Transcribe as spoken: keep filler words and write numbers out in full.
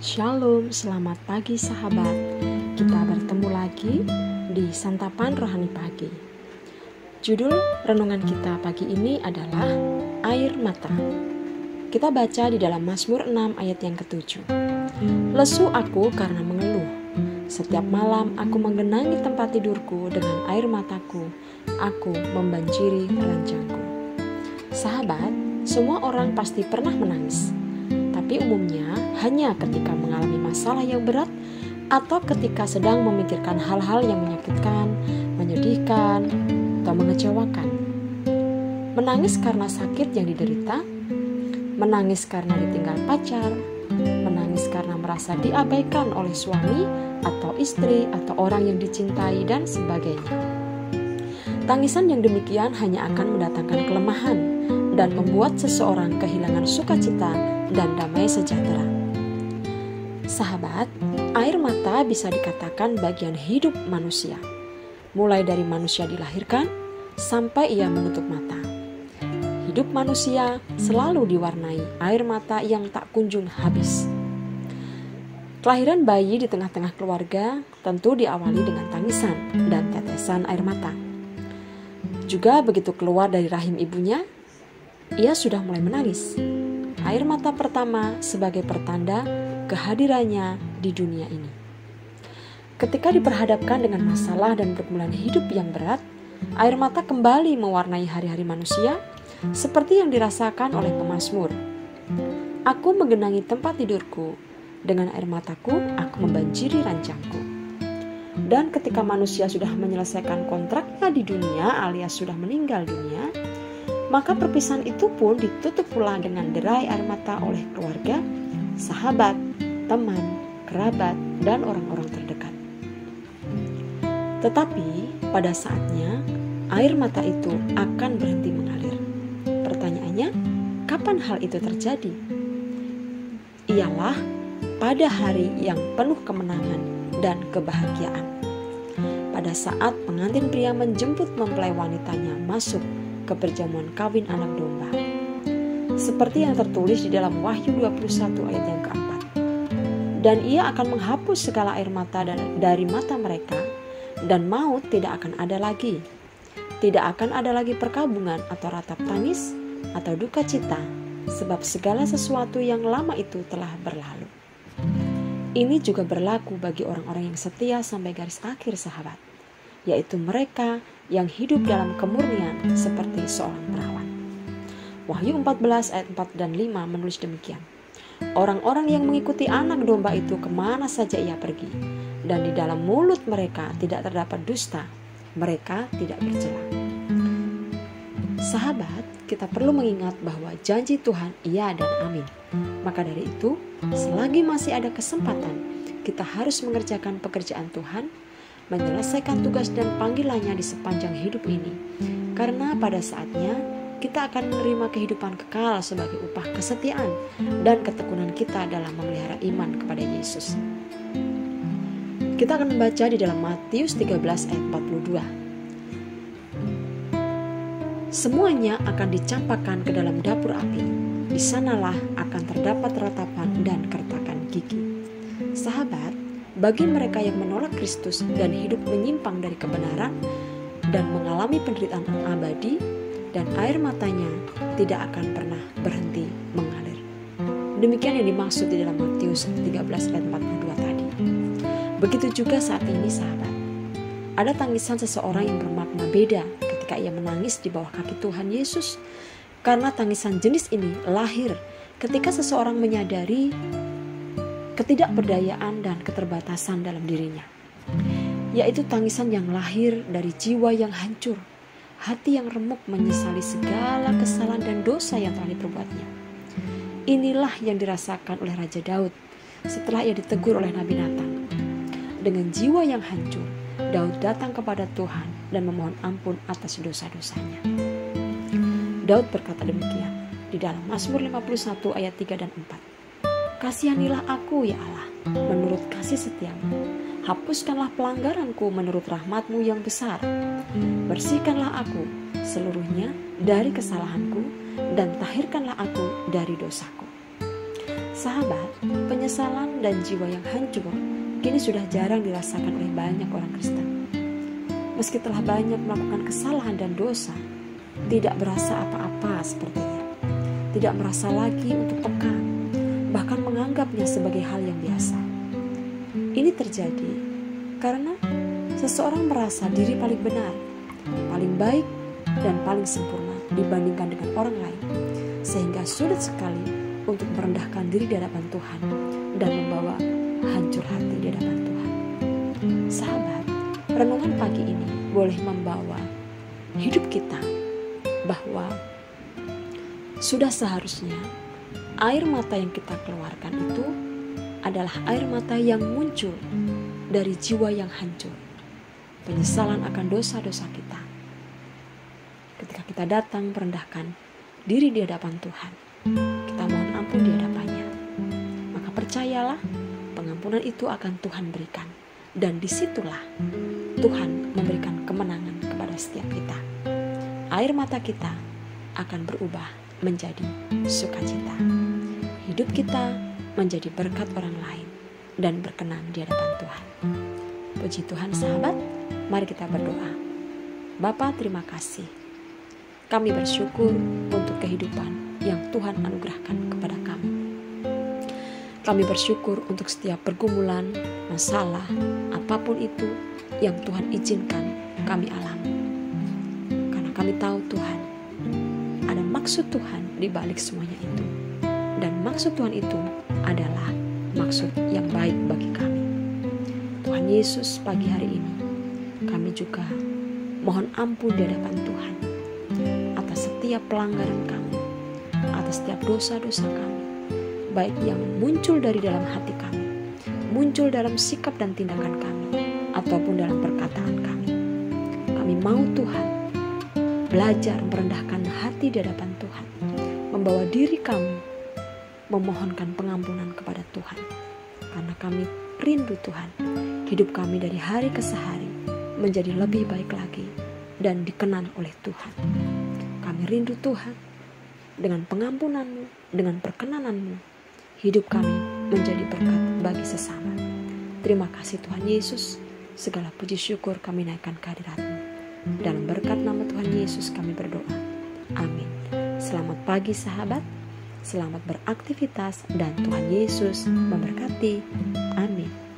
Shalom, selamat pagi sahabat. Kita bertemu lagi di Santapan Rohani Pagi. Judul renungan kita pagi ini adalah Air Mata. Kita baca di dalam Mazmur enam ayat yang ketujuh. Lesu aku karena mengeluh. Setiap malam aku menggenangi tempat tidurku dengan air mataku. Aku membanjiri ranjangku. Sahabat, semua orang pasti pernah menangis. Tapi umumnya hanya ketika mengalami masalah yang berat atau ketika sedang memikirkan hal-hal yang menyakitkan, menyedihkan, atau mengecewakan. Menangis karena sakit yang diderita, menangis karena ditinggal pacar, menangis karena merasa diabaikan oleh suami atau istri atau orang yang dicintai dan sebagainya. Tangisan yang demikian hanya akan mendatangkan kelemahan dan membuat seseorang kehilangan sukacita dan damai sejahtera. Sahabat, air mata bisa dikatakan bagian hidup manusia, mulai dari manusia dilahirkan sampai ia menutup mata. Hidup manusia selalu diwarnai air mata yang tak kunjung habis. Kelahiran bayi di tengah-tengah keluarga tentu diawali dengan tangisan dan tetesan air mata. Juga begitu keluar dari rahim ibunya, ia sudah mulai menangis. Air mata pertama sebagai pertanda kehadirannya di dunia ini. Ketika diperhadapkan dengan masalah dan pergumulan hidup yang berat, air mata kembali mewarnai hari-hari manusia seperti yang dirasakan oleh pemazmur. Aku menggenangi tempat tidurku, dengan air mataku aku membanjiri ranjangku. Dan ketika manusia sudah menyelesaikan kontraknya di dunia alias sudah meninggal dunia, maka perpisahan itu pun ditutup pula dengan derai air mata oleh keluarga, sahabat, teman, kerabat, dan orang-orang terdekat. Tetapi pada saatnya air mata itu akan berhenti mengalir. Pertanyaannya, kapan hal itu terjadi? Ialah pada hari yang penuh kemenangan dan kebahagiaan. Pada saat pengantin pria menjemput mempelai wanitanya masuk ke perjamuan kawin anak domba. Seperti yang tertulis di dalam Wahyu dua puluh satu ayat yang keempat. Dan ia akan menghapus segala air mata dari mata mereka, dan maut tidak akan ada lagi. Tidak akan ada lagi perkabungan atau ratap tangis atau duka cita, sebab segala sesuatu yang lama itu telah berlalu. Ini juga berlaku bagi orang-orang yang setia sampai garis akhir sahabat, yaitu mereka yang hidup dalam kemurnian seperti seorang perawan. Wahyu empat belas ayat empat dan lima menulis demikian. Orang-orang yang mengikuti anak domba itu kemana saja ia pergi, dan di dalam mulut mereka tidak terdapat dusta, mereka tidak bercela. Sahabat, kita perlu mengingat bahwa janji Tuhan iya dan amin. Maka dari itu, selagi masih ada kesempatan, kita harus mengerjakan pekerjaan Tuhan, menyelesaikan tugas dan panggilannya di sepanjang hidup ini. Karena pada saatnya kita akan menerima kehidupan kekal sebagai upah kesetiaan dan ketekunan kita dalam memelihara iman kepada Yesus. Kita akan membaca di dalam Matius tiga belas ayat empat puluh dua. Semuanya akan dicampakkan ke dalam dapur api. Di sanalah akan terdapat ratapan dan kertakan gigi. Sahabat, bagi mereka yang menolak Kristus dan hidup menyimpang dari kebenaran dan mengalami penderitaan abadi, dan air matanya tidak akan pernah berhenti mengalir. Demikian yang dimaksud di dalam Matius tiga belas ayat empat puluh dua tadi. Begitu juga saat ini sahabat. Ada tangisan seseorang yang bermakna beda ketika ia menangis di bawah kaki Tuhan Yesus. Karena tangisan jenis ini lahir ketika seseorang menyadari ketidakberdayaan dan keterbatasan dalam dirinya, yaitu tangisan yang lahir dari jiwa yang hancur, hati yang remuk menyesali segala kesalahan dan dosa yang telah diperbuatnya. Inilah yang dirasakan oleh Raja Daud setelah ia ditegur oleh Nabi Nathan. Dengan jiwa yang hancur, Daud datang kepada Tuhan dan memohon ampun atas dosa-dosanya. Daud berkata demikian di dalam Mazmur lima puluh satu ayat tiga dan empat. Kasihanilah aku ya Allah, menurut kasih setiamu. Hapuskanlah pelanggaranku menurut rahmatmu yang besar. Bersihkanlah aku seluruhnya dari kesalahanku, dan tahirkanlah aku dari dosaku. Sahabat, penyesalan dan jiwa yang hancur kini sudah jarang dirasakan oleh banyak orang Kristen. Meski telah banyak melakukan kesalahan dan dosa, tidak berasa apa-apa sepertinya. Tidak merasa lagi untuk peka, bahkan menganggapnya sebagai hal yang biasa. Ini terjadi karena seseorang merasa diri paling benar, paling baik, dan paling sempurna dibandingkan dengan orang lain, sehingga sulit sekali untuk merendahkan diri di hadapan Tuhan dan membawa hancur hati di hadapan Tuhan. Sahabat, renungan pagi ini boleh membawa hidup kita bahwa sudah seharusnya air mata yang kita keluarkan itu adalah air mata yang muncul dari jiwa yang hancur, penyesalan akan dosa-dosa kita. Ketika kita datang merendahkan diri di hadapan Tuhan, kita mohon ampun di hadapannya, maka percayalah pengampunan itu akan Tuhan berikan, dan disitulah Tuhan memberikan kemenangan kepada setiap kita. Air mata kita akan berubah menjadi sukacita. Hidup kita menjadi berkat orang lain dan berkenan di hadapan Tuhan. Puji Tuhan sahabat, mari kita berdoa. Bapa, terima kasih. Kami bersyukur untuk kehidupan yang Tuhan anugerahkan kepada kami. Kami bersyukur untuk setiap pergumulan, masalah, apapun itu yang Tuhan izinkan kami alami. Karena kami tahu Tuhan, ada maksud Tuhan di balik semuanya itu. Dan maksud Tuhan itu adalah maksud yang baik bagi kami. Tuhan Yesus, pagi hari ini kami juga mohon ampun di hadapan Tuhan atas setiap pelanggaran kami, atas setiap dosa-dosa kami, baik yang muncul dari dalam hati kami, muncul dalam sikap dan tindakan kami, ataupun dalam perkataan kami. Kami mau Tuhan belajar merendahkan hati di hadapan Tuhan, membawa diri kami memohonkan pengampunan kepada Tuhan, karena kami rindu Tuhan, hidup kami dari hari ke hari menjadi lebih baik lagi dan dikenal oleh Tuhan. Kami rindu Tuhan, dengan pengampunan-Mu, dengan perkenanan-Mu, hidup kami menjadi berkat bagi sesama. Terima kasih Tuhan Yesus, segala puji syukur kami naikkan kehadirat-Mu. Dalam berkat nama Tuhan Yesus kami berdoa. Amin. Selamat pagi sahabat, selamat beraktivitas dan Tuhan Yesus memberkati. Amin.